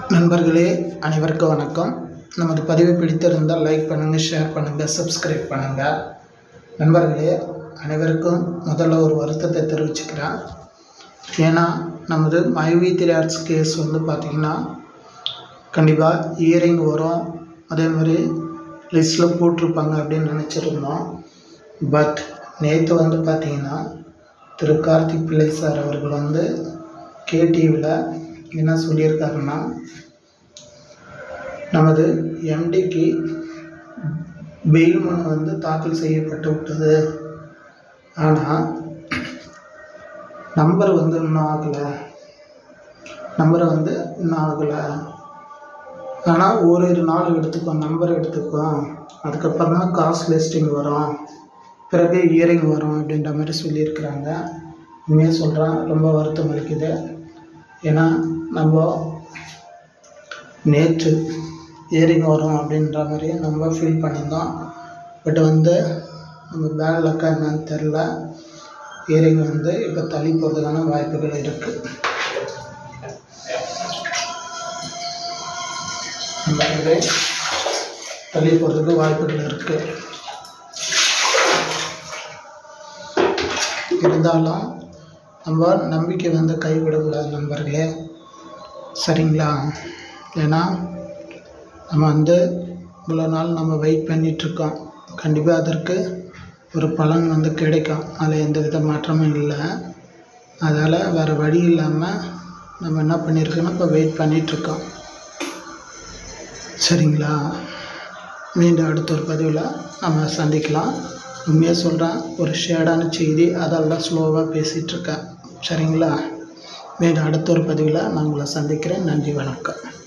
நண்பர்களே அனைவருக்கும் வணக்கம். நமது பதிவை பிடித்திருந்தால் லைக் பண்ணுங்கள், ஷேர் பண்ணுங்கள், சப்ஸ்கிரைப் பண்ணுங்கள். நண்பர்களே அனைவருக்கும் முதல்ல ஒரு வருத்தத்தை தெரிவிச்சுக்கிறேன். ஏன்னா நமது மைவி3 ஆர்ட்ஸ் கேஸ் பார்த்திங்கன்னா கண்டிப்பாக இயரிங் வரும், அதே மாதிரி லிஸ்ட்டில் போட்டிருப்பாங்க அப்படின்னு நினச்சிருந்தோம். பட் நேற்று பார்த்திங்கன்னா திரு கார்த்திக் பிள்ளை சார் அவர்கள் கேடிவியில் என்ன சொல்லியிருக்காருன்னா, நமது எம்டிக்கு பெயில் மனு தாக்கல் செய்யப்பட்டு விட்டது. ஆனால் நம்பர் இன்னும் ஆகலை, ஆனால் ஓரிரு நாள் எடுத்துக்கும், நம்பர் எடுத்துக்கும், அதுக்கப்புறம் தான் காசு லிஸ்டிங் வரும், பிறகு இயரிங் வரும் அப்படின்ற மாதிரி சொல்லியிருக்கிறாங்க. உண்மையாக சொல்கிறேன், ரொம்ப வருத்தம் அளிக்குது. ஏன்னா நம்ம நேற்று இயரிங் வரும் அப்படின்ற மாதிரி நம்ம ஃபீல் பண்ணியிருந்தோம். பட் நம்ம பேட் லக்கா என்னன்னு தெரில, இயரிங் இப்போ தள்ளி போகிறதுக்கான வாய்ப்புகள் இருக்குது. தள்ளி போகிறதுக்கு வாய்ப்புகள் இருக்குது. இருந்தாலும் நம்ம நம்பிக்கை கைவிடக்கூடாது நண்பர்களே, சரிங்களா? ஏன்னா நம்ம இவ்வளோ நாள் நம்ம வெயிட் பண்ணிகிட்ருக்கோம். கண்டிப்பாக அதற்கு ஒரு பலன் கிடைக்கும், அதில் எந்த வித மாற்றமும் இல்லை. அதால் வேறு வழி இல்லாமல் நம்ம என்ன பண்ணியிருக்கோன்னா இப்போ வெயிட் பண்ணிகிட்ருக்கோம், சரிங்களா? மீண்டும் அடுத்த ஒரு பதிவில் நம்ம சந்திக்கலாம். உண்மையாக சொல்கிறேன், ஒரு ஷேடான செய்தி, அதெல்லாம் ஸ்லோவாக பேசிகிட்ருக்கேன், சரிங்களா? மீண்டும் அடுத்த ஒரு பதிவில் நான் உங்களை சந்திக்கிறேன். நன்றி, வணக்கம்.